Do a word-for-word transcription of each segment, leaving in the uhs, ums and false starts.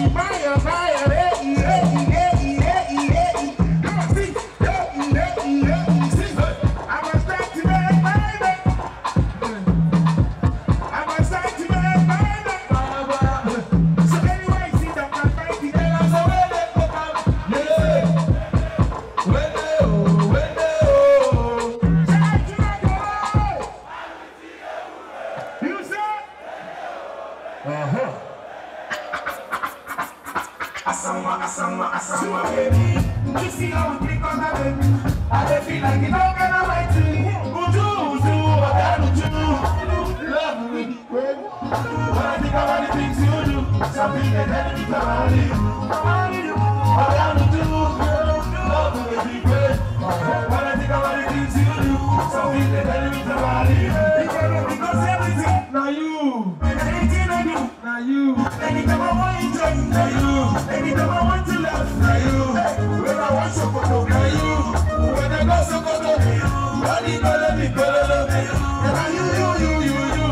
fire, fire, ready, ready, ready, ready, ready. Come on, see, ready, ready, ready, see. I'm a start to make baby. I'm a start to make baby. So anyway, see them can fight it. And I'm so ready for them. Yeah. When they oh, when they oh. Shout to the boy. You say? Uh-huh. Asama, asama, asama, baby. You see how we click on that, baby. I dey feel like it don't get away to you. Uju, uju, I got uju. Love me, baby. When I think about the things you do, something they tell me to only you. I got uju. Love me, baby, baby. When I think about the things you do, something they tell me to only you. Because everything, now you. Anything I do, now you. Anytime I want you, now you. Anytime I want to love, now you. When I want to go, now you. When I go so go, now you. When you go, let me go, love me. Now you, you, you, you, you.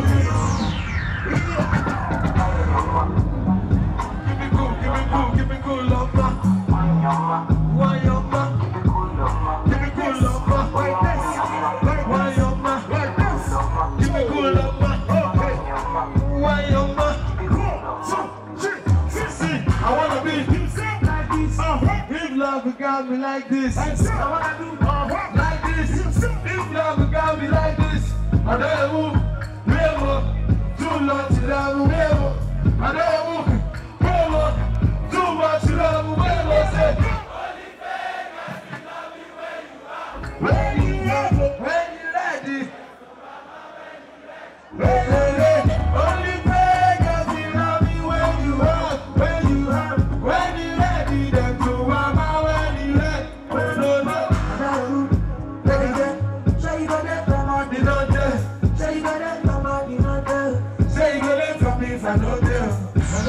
Give me cool, give me cool, give me cool, love, man. Why your man? Give me cool, love, man. Like this. Why your man? Like this. Give me cool, love, man. Okay. Why your man? I wanna be like this. Uh-huh. If love got me like this, I wanna do uh-huh. like this. If love got me like this, I don't move, never. Too much love, never. I don't move, never. Too much love, never. Say, when you love me, when you ready, when you ready, only pray 'cause you love me when you are, when you have, when you ready, then to mama when you ready, when no no. Say you gonna come on the note, say you gonna come on the note, say you gonna come me if I know them.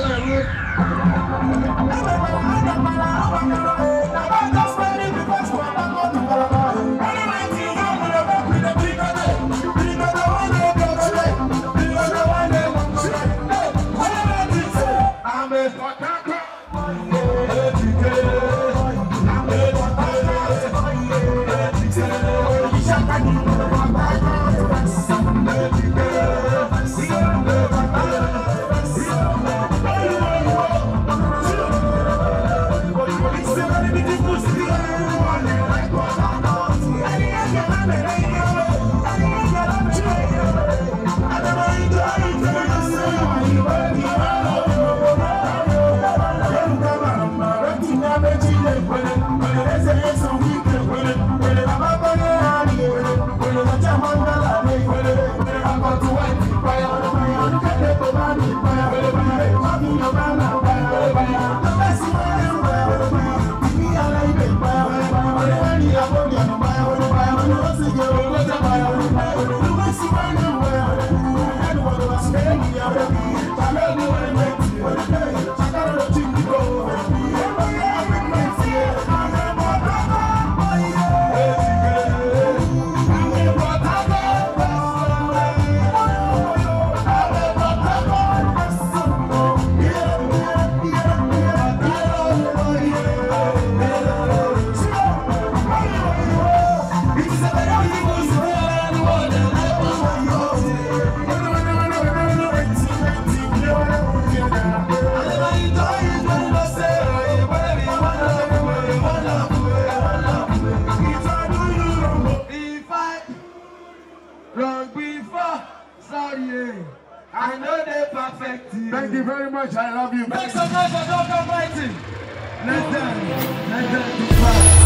I know they're perfect. Thank you very much. I love you. Make some noise for Doctor Fighting. Let them, let them do fast.